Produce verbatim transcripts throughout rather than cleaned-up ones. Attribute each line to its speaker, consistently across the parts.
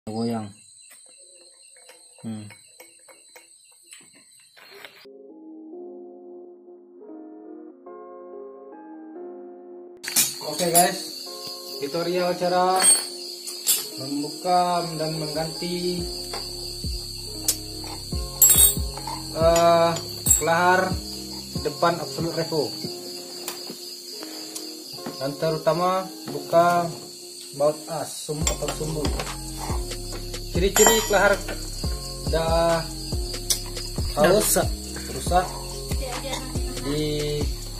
Speaker 1: goyang. Hmm. Oke guys, tutorial cara membuka dan mengganti uh, kelahar depan Absolute Revo, dan terutama buka baut as sum atau sumbu. Ciri-ciri kelahar dah halus rusak di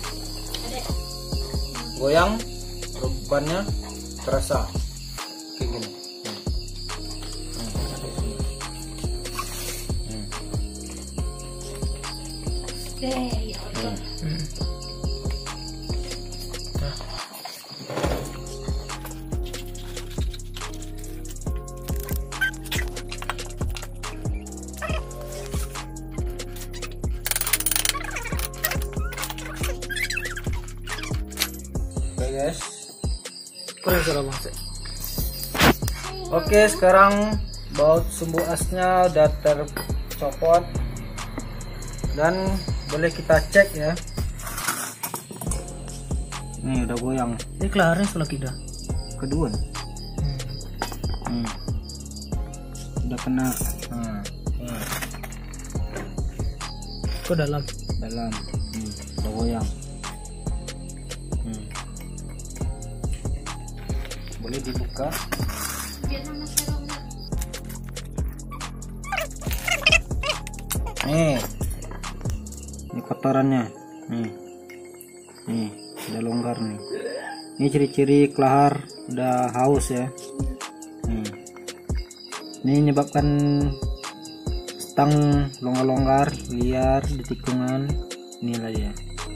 Speaker 1: goyang, bebannya terasa kayak gini. Hmm. Hmm. Hmm. Oke guys,
Speaker 2: kurang salah bang.
Speaker 1: Oke, sekarang baut sumbu asnya udah tercopot dan boleh kita cek ya. Ini udah goyang.
Speaker 2: Ini kelaharnya salah kita.
Speaker 1: Kedua. Hmm. Hmm. Udah kena. Nah, hmm.
Speaker 2: Kok dalam?
Speaker 1: Dalam. Hmm. Udah goyang. Hmm. Boleh dibuka. Nih, ini kotorannya. Nih, nih udah longgar nih. Ini ciri-ciri kelahar udah haus ya. Nih, ini menyebabkan stang longgar-longgar, liar di tikungan. Inilah ya.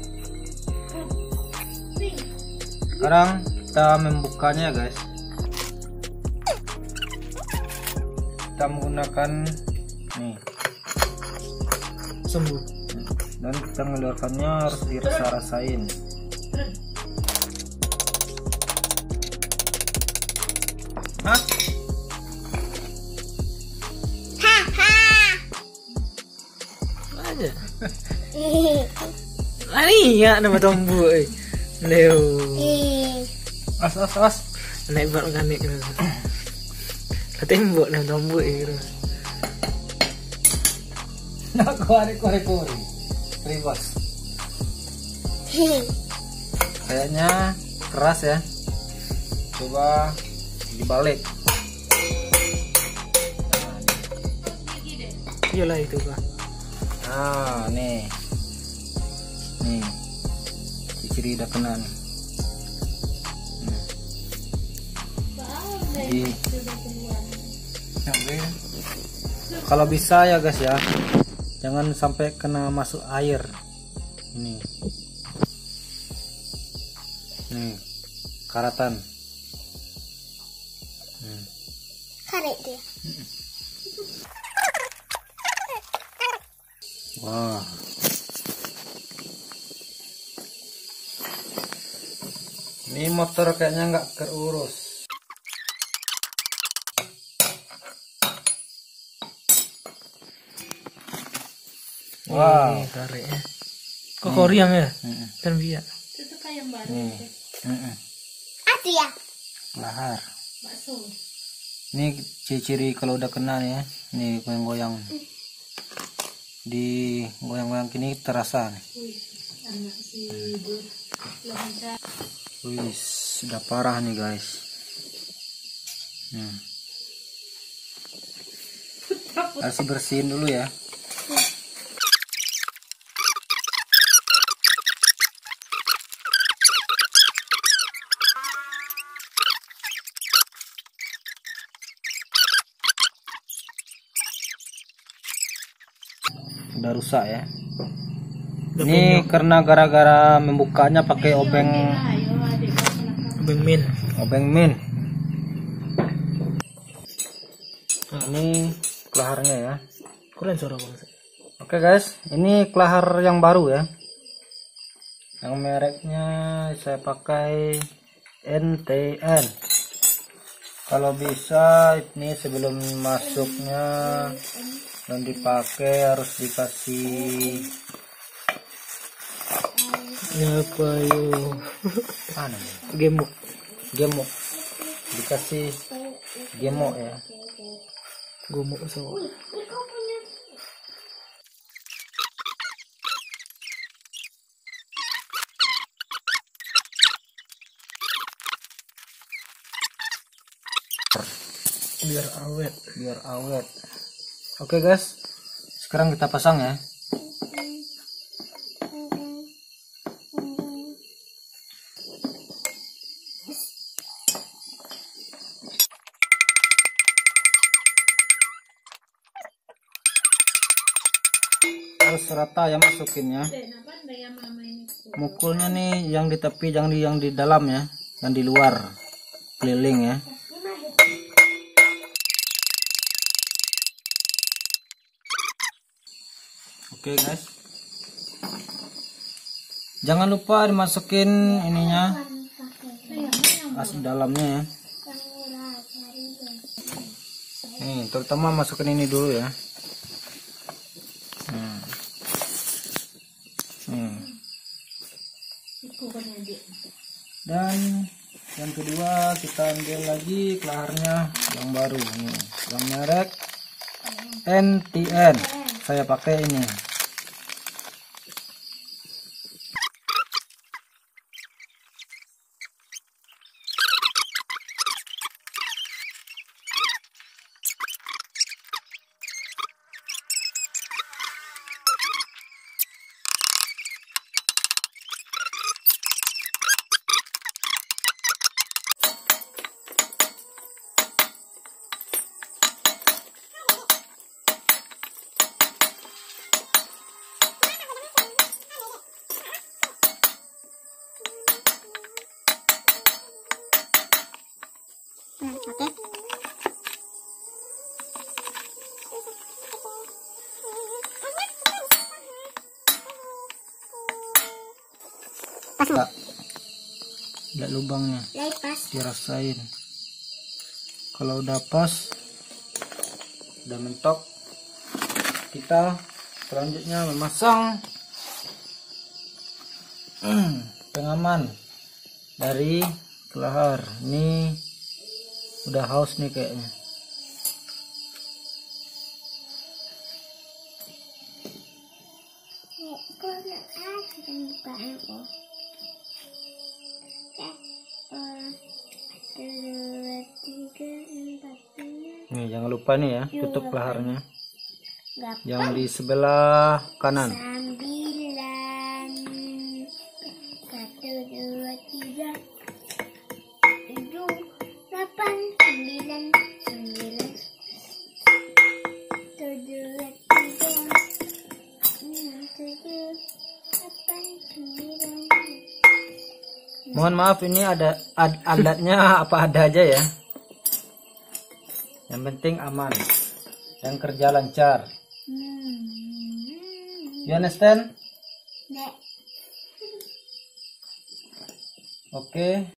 Speaker 1: Sekarang kita membukanya guys. Kita menggunakan nih
Speaker 2: sumbu,
Speaker 1: dan kita mengeluarkannya harus dirasa-rasain. Hah?
Speaker 2: aja. Lari ya nama tombu, eh. Leo.
Speaker 1: As as as.
Speaker 2: Naik buat organik gitu. Tembok nama tombu gitu.
Speaker 1: Nak korek-korek puri. Ribas. Kayaknya keras ya. Coba dibalik.
Speaker 2: Iyalah itu pak.
Speaker 1: Nah, nih. Nih. Ciri udah kena nih. Nah. Jadi, oke. Kalau bisa ya guys ya, jangan sampai kena masuk air. Ini. Nih, karatan. Hmm.
Speaker 3: Karet dia.
Speaker 1: Wah. Ini motor kayaknya nggak keurus. Wow.
Speaker 2: Karetnya. Kok koriang ya?
Speaker 1: Mm-mm.
Speaker 2: Dan biak.
Speaker 3: Itu kayak baru.
Speaker 1: Nih. Mm-mm.
Speaker 3: Aduh ya.
Speaker 1: Lahar.
Speaker 3: Bakso.
Speaker 1: Ini ciri-ciri kalau udah kena nih ya. Nih goyang-goyang. Di goyang-goyang kini terasa nih.
Speaker 3: Anak si
Speaker 1: Wih, sudah parah nih guys. Hmm. Harus bersihin dulu ya. Udah rusak ya.
Speaker 2: Udah
Speaker 1: Ini
Speaker 2: punya.
Speaker 1: karena gara-gara membukanya pakai obeng
Speaker 2: Obeng min.
Speaker 1: obeng min. Nah, ini kelaharnya ya.
Speaker 2: Keren suara bang.
Speaker 1: Oke guys, ini kelahar yang baru ya. Yang mereknya saya pakai N T N. Kalau bisa ini sebelum masuknya dan dipakai harus dikasih
Speaker 2: apa yuk?
Speaker 1: mana nih?
Speaker 2: Gemuk.
Speaker 1: Gemuk. Dikasih gemuk ya.
Speaker 2: Gemuk so. Biar awet.
Speaker 1: Biar awet. Oke guys, sekarang kita pasang ya. Harus rata ya masukinnya. Mukulnya nih yang di tepi, jangan di yang di dalam ya, yang di luar, keliling ya. Oke guys, jangan lupa dimasukin ininya, as dalamnya ya. Nih, terutama masukin ini dulu ya. Hmm. Hmm. Dan yang kedua kita ambil lagi kelaharnya yang baru nih, yang merek N T N. Saya pakai ini.
Speaker 3: Oke. Pasang.
Speaker 1: Lihat lubangnya,
Speaker 3: Lepas.
Speaker 1: dirasain. Kalau udah pas, udah mentok, kita selanjutnya memasang pengaman dari kelahar. Ini udah haus nih kayaknya. Nih jangan lupa nih ya, tutup kelaharnya yang di sebelah kanan.
Speaker 3: Sembilan, satu, dua, tiga, tujuh, delapan, sembilan, sembilan, tujuh, tiga, enam, tujuh, delapan, sembilan.
Speaker 1: Mohon maaf ini ada ad, adatnya apa ada aja ya. Yang penting aman dan kerja lancar.
Speaker 3: Hmm.
Speaker 1: You understand?
Speaker 3: Nek.
Speaker 1: Oke.